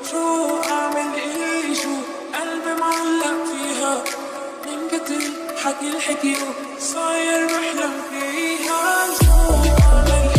شو أعمل إيه شو قلبي معلق فيها من كتر حكي الحكي صاير بحلم فيها شو أعمل